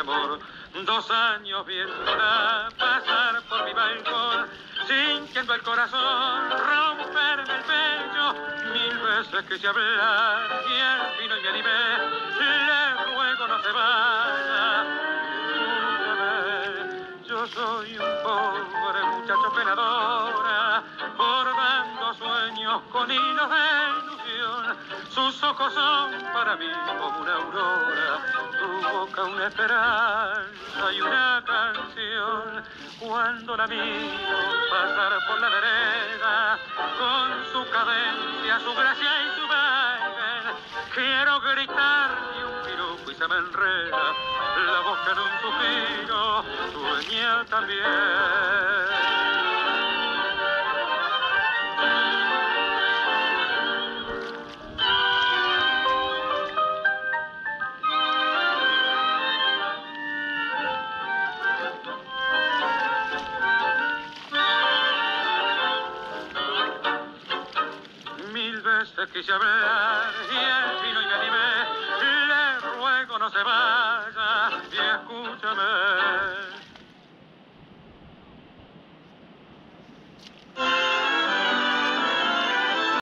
amor. 2 años viéndola pasar por mi balcón, sintiendo el corazón romperme el pecho. 1000 veces quise hablar y al fin hoy me animé. Le ruego no se vaya. Escúchame, yo soy un pobre muchacho penadora, bordando sueños con hilos de ilusión. Sus ojos son para mí como una aurora, tu boca una esperanza y una canción. Cuando la miro pasar por la vereda, con su cadencia, su gracia y su baile, quiero gritarle un piropo y se me enreda la boca en un suspiro, sueña también. 1000 veces quise hablar y al fin hoy me animé. Le ruego no se vaya y escúchame.